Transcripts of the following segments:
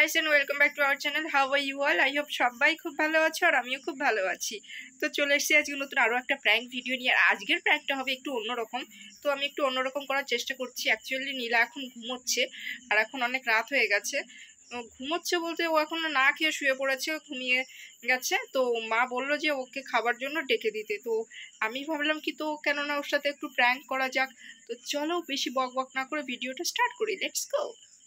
Guys and welcome back to our channel. How are you all? I hope সবাই খুব ভালো আছো আর আমিও খুব ভালো আছি। তো চলে এসেছি আজকে নতুন আরও একটা প্র্যাঙ্ক ভিডিও নিয়ে। আর আজকের প্র্যাঙ্কটা হবে একটু অন্যরকম। তো আমি একটু অন্যরকম করার চেষ্টা করছি। অ্যাকচুয়ালি নীলা এখন ঘুমোচ্ছে আর এখন অনেক রাত হয়ে গেছে। ঘুমোচ্ছে বলতে ও এখন না খেয়ে শুয়ে পড়েছে, ঘুমিয়ে গেছে। তো মা বললো যে ওকে খাবার জন্য ডেকে দিতে। তো আমি ভাবলাম কি, তো কেননা ওর সাথে একটু প্র্যাঙ্ক করা যাক। তো চলো বেশি বক বক না করে ভিডিওটা স্টার্ট করি। Let's go.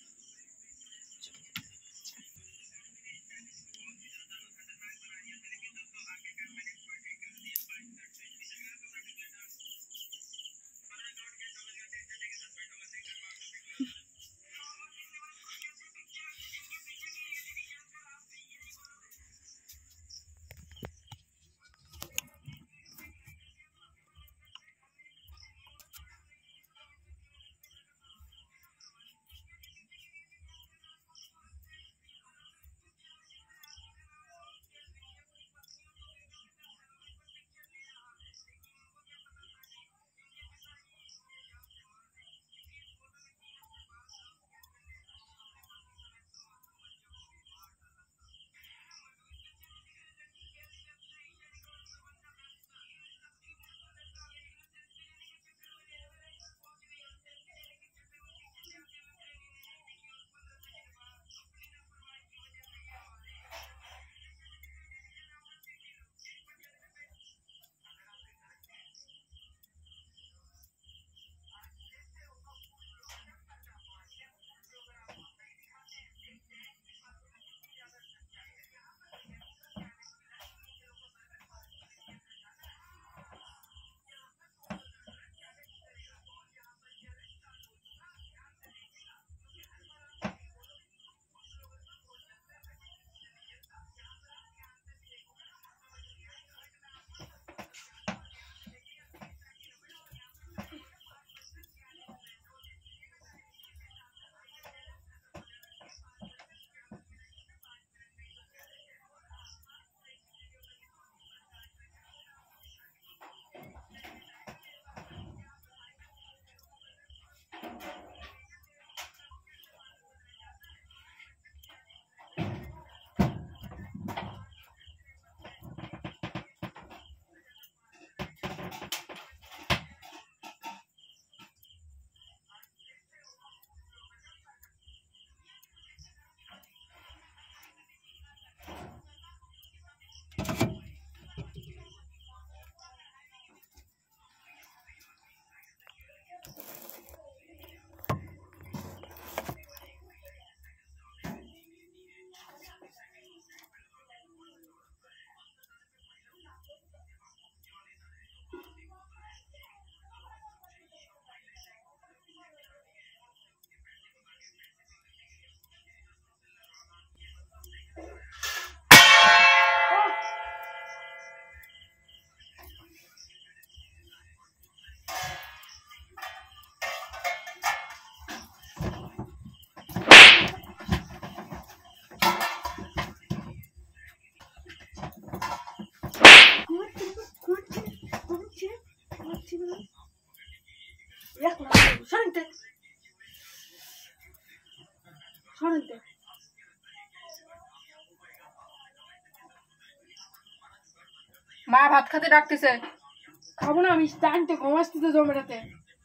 মা ভাত খেতে ডাকতেছে। খাবো না আমি, টানতে ঘুমাসতে জমেটাতে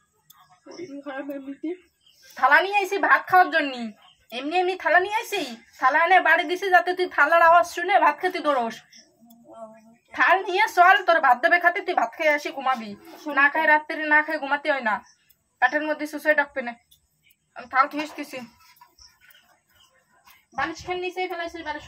খারাপ এমনিতে। থালা নিয়ে আইসি ভাত খাওয়ার জন্য। এমনি এমনি থালা নিয়ে আইসি, থালা এনে বাড়ি দিছি যাতে তুই থালার আওয়াজ শুনে ভাত খেতে দৌড়স। থাল নিয়ে চল, তোর ভাত দেবে খাতে, তুই ভাত খেয়ে আসি ঘুমাবি। না খাই রাত্রে, না খাই ঘুমাতে হয় না, পেটের মধ্যে সুসে ডাকবে না। আমি থাল থুইসতেছি, বালিশ খান নিচেই ফেলাইছি বালিশ।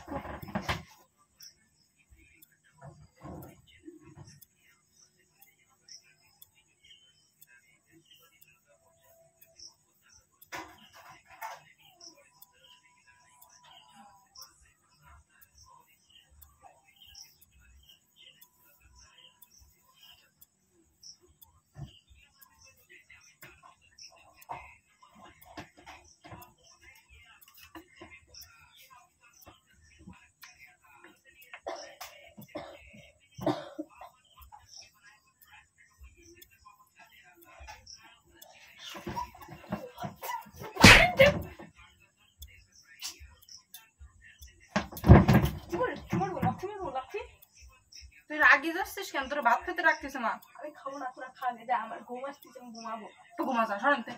তুই রাগি যাচ্ছিস কেন? তোর ভাত খেতে রাখতেছে মা। আমি খাবো না, তোরা খা নে, আমার ঘুম আসতেছে, আমি ঘুমাবো। তো ঘুমা যা, সরান্তে।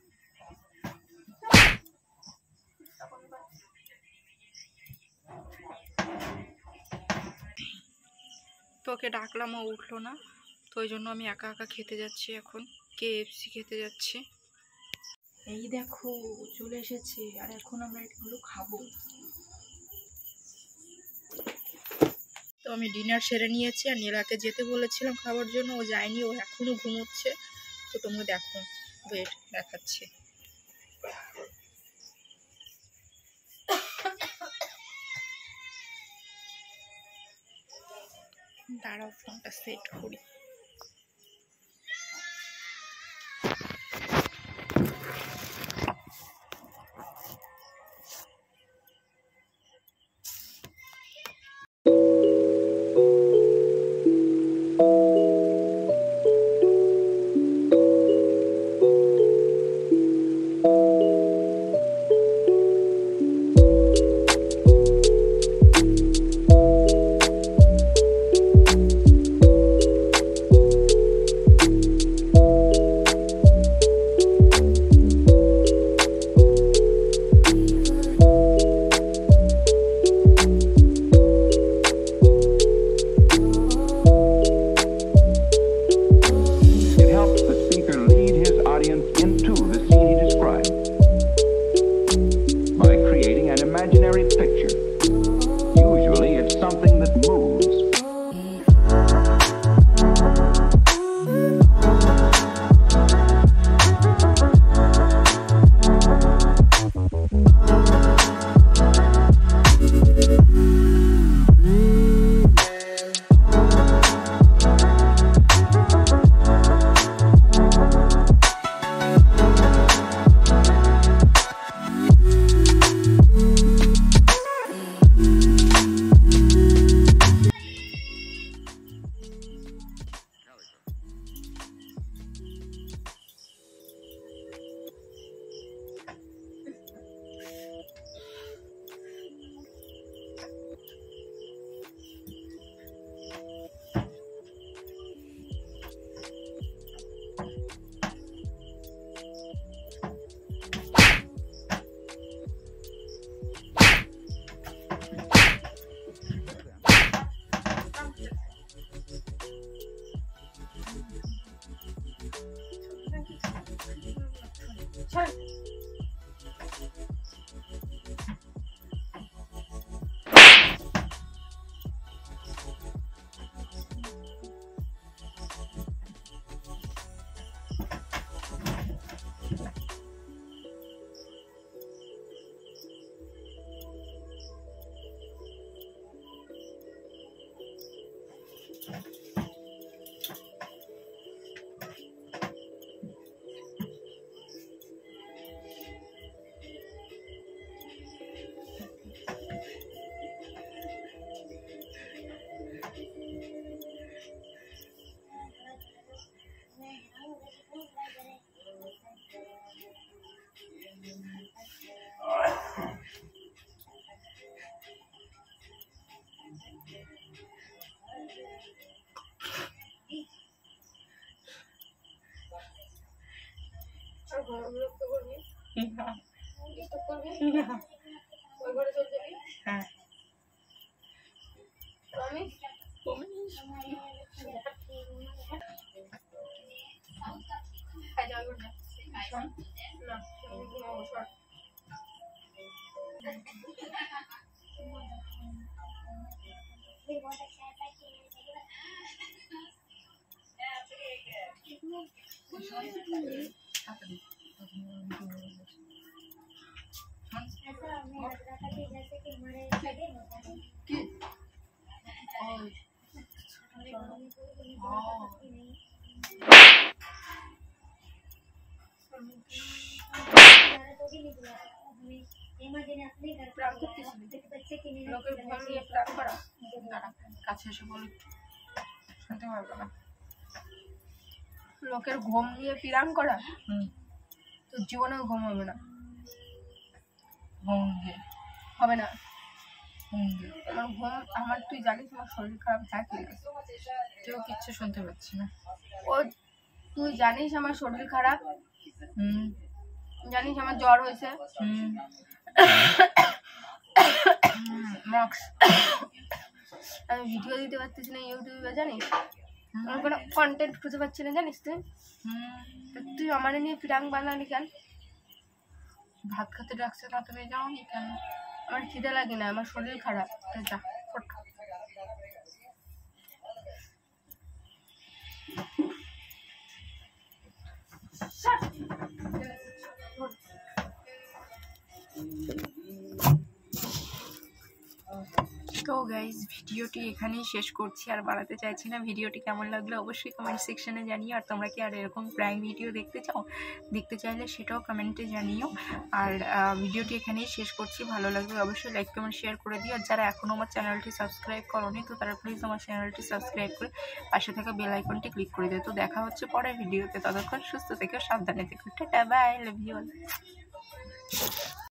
তোকে ডাকলাম, ও উঠলো না, তো ওই জন্য আমি একা একা খেতে যাচ্ছি। এখন KFC খেতে যাচ্ছি। এই দেখো চলে এসেছে, আর এখন আমরা এগুলো খাবো। তো আমি ডিনার সেরে নিয়েছি, আর নীলাকে যেতে বলেছিলাম খাবার জন্য, ও যায়নি, ও এখনো ঘুমোচ্ছে। তো তোমরা দেখো, ওয়েট দেখাচ্ছি। দাঁড়াও ফোনটা সেট করি। বিরক্ত করবি? ডিস্টার্ব করবি? ওই ঘরে চলে যাবি? হ্যাঁ। প্রমিস? না, আমি ঘুমাবো, সর। লোকের ঘর নিয়ে প্ল্যান করা? দাঁড়া, কাছে এসে বলি, শুনতে পারবে না। লোকের ঘুম নিয়ে পিরান করা? তো জীবনেও ঘুম হবে না। ঘুম দিয়ে হবে না। আমার ঘুম, আমার তুই জানিস আমার শরীর খারাপ থাকে না, কেউ কিচ্ছু শুনতে পাচ্ছি না। ও তুই জানিস আমার শরীর খারাপ, হুম জানিস আমার জ্বর হয়েছে, হুম মাস্ক আমি ভিডিও দিতে পারতেছি না ইউটিউবে, জানিস আমি কোনো কন্টেন্ট খুঁজে পাচ্ছি না, জানিস তুই? তা তুই আমার নিয়ে প্রাঙ্ক বানালি কেন? ভাত খেতে ডাকছে না, তুমি যাওনি কেন? আমার খিদে লাগে না, আমার শরীর খারাপ, তুই যা ফট। তো গাইজ ভিডিওটি এখানেই শেষ করছি, আর বাড়াতে চাইছি না। ভিডিওটি কেমন লাগলো অবশ্যই কমেন্ট সেকশনে জানিও। আর তোমরা কি আর এরকম প্র্যাঙ্ক ভিডিও দেখতে চাইলে সেটাও কমেন্টে জানিও। আর ভিডিওটি এখানেই শেষ করছি, ভালো লাগলে অবশ্যই লাইক কমেন্ট শেয়ার করে দিও। আর যারা এখনও আমার চ্যানেলটি সাবস্ক্রাইব করোনি তো তারা প্লিজ আমার চ্যানেলটি সাবস্ক্রাইব করে পাশে থাকা বেল আইকনটি ক্লিক করে দিও। তো দেখা হচ্ছে পরের ভিডিওতে, ততক্ষণ সুস্থ থেকো, সাবধানে থেকো, tata bye, love you all.